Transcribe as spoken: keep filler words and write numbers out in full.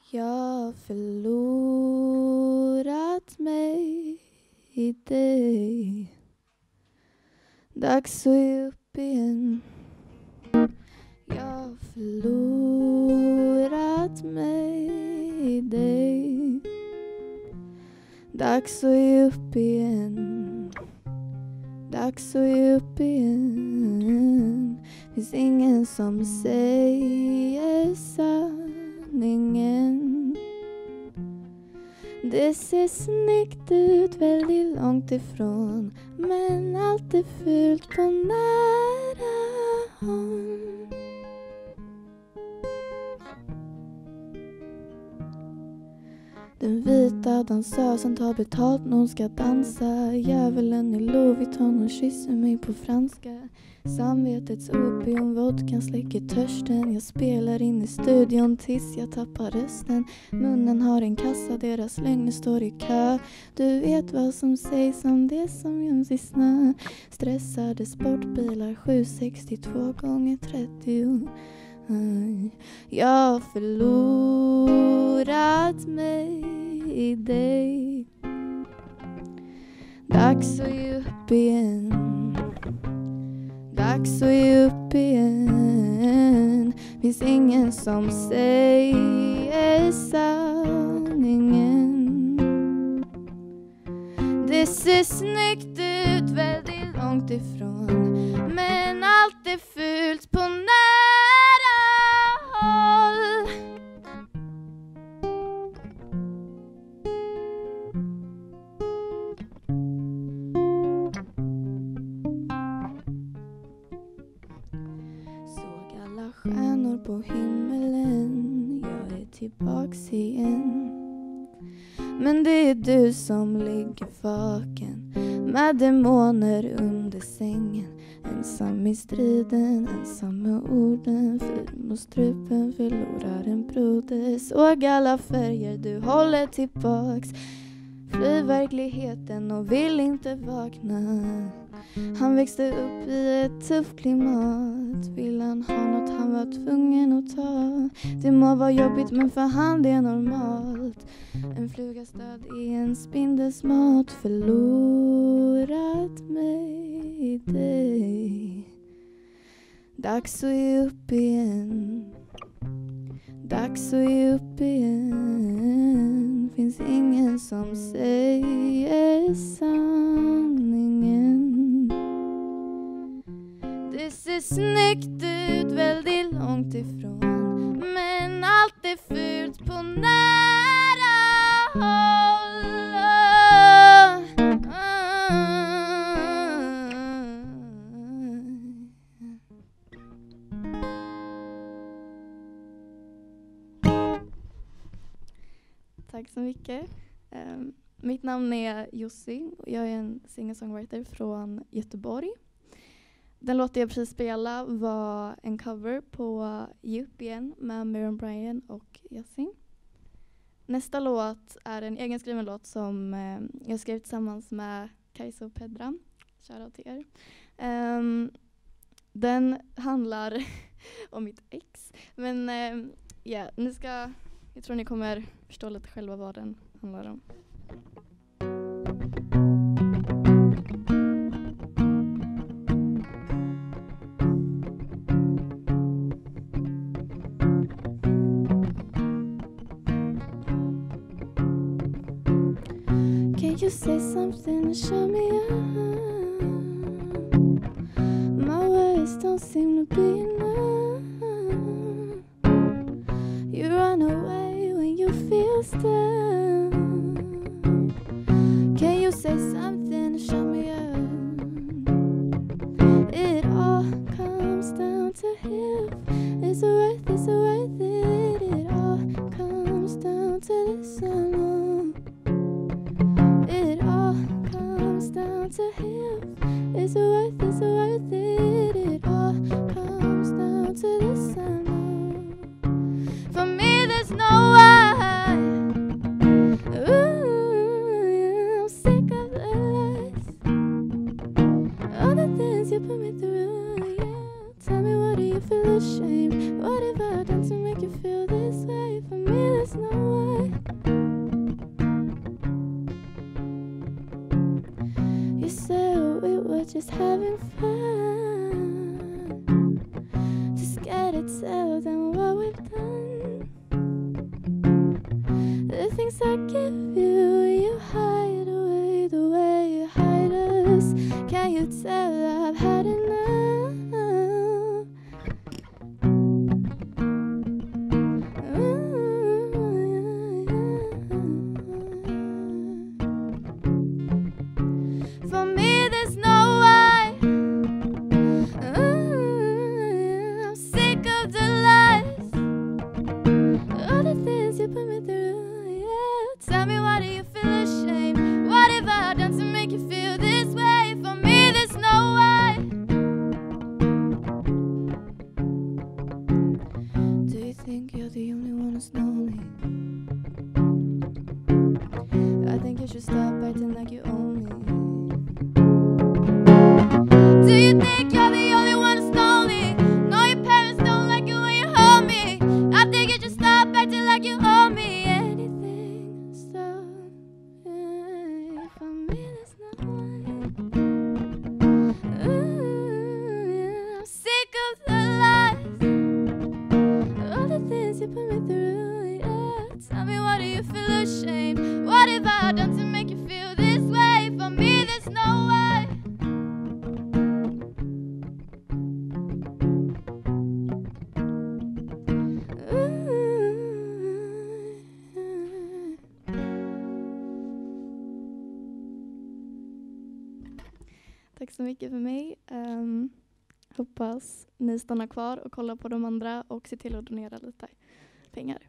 Jag har förlorat mig i dig. Dags att ge upp igen. Jag har förlorat mig i dig. Dags att ge upp igen. Dags att ge upp igen. Finns ingen som säger sanningen. Det ser snyggt ut väldigt långt ifrån, men allt är fult på nära håll. Den vita dansösen tar betalt när hon ska dansa. Djävulen i Louis Vuitton och kysser mig på franska. Samvetets opium, vodkan släcker törsten. Jag spelar in i studion tills jag tappar rösten. Munnen har en kassa, deras lögner står i kö. Du vet vad som sägs om det som göms i snö. Stressade sportbilar, sju sextiotvå gånger trettio. Jag har förlorat mig i dig. Dags att ge upp igen. Dags att ge upp igen. Finns ingen som säger sanningen. Det ser snyggt ut väldigt långt ifrån, men allt är fult på nära håll. Såg alla stjärnor på himmelen. Jag är tillbaks igen. Men det är du som ligger vaken med demoner under sängen. Ensam i striden, ensam med orden. Fyr mot strupen, förlorar en broder. Såg alla färger, du håller tillbaks. Fly verkligheten och vill inte vakna. Han växte upp i ett tufft klimat. Vill han ha något han var tvungen att ta. Det må vara jobbigt men för han det är normalt. En fluga stöd i en spindels mat. Förlorat mig i dig. Dags att ge upp igen. Dags att ge upp igen. Finns ingen som säger sanningen. Det ser snyggt ut väldigt långt ifrån, men allt är fult på nära håll. Tack så mycket. Um, mitt namn är Jossy och jag är en singer-songwriter från Göteborg. Den låt jag precis spela var en cover på Ge upp igen med Miriam Bryan och Jossy. Nästa låt är en egenskriven låt som eh, jag skrev tillsammans med Kajsa och Pedra. Shoutout till er. Um, den handlar om mitt ex. Men ja, uh, yeah, ni ska... Jag tror ni kommer förstå lite själva vad den handlar om. Can you say something and show me up? My words don't seem to be enough. You run away when you feel stuck. Can you say something to show me up? It all comes down to him. Is it worth, is it worth it? It all comes down to this alone. It all comes down to him. Is it worth, is it worth it? It all comes down to this alone. For me there's no why. Ooh, I'm sick of the lies. All the things you put me through, yeah. Tell me, what do you feel ashamed? What have I done to make you feel this way? For me there's there's no way. You said we were just having fun. Just gotta tell them what we've done. The things I give you, you hide away the way you hide us. Can you tell I've had enough? For me there's no way. I'm sick of the lies, all the things you put me through, yeah. Tell me, why do you feel ashamed? What have I done to make you feel this way? For me there's no way. Do you think you're the only one who's lonely? I think you should stop acting like you own me. Do you think you're the only one who's lonely? No, your parents don't like it when you hold me. I think you should stop acting like you owe me anything. So, yeah, for me there's no way. Ooh, I'm sick of the lies, all the things you put me through, yeah. Tell me, why do you feel ashamed? What have I done to make you feel this way? For me there's no way. Tack så mycket för mig. Um, hoppas ni stannar kvar och kollar på de andra och ser till att donera lite pengar.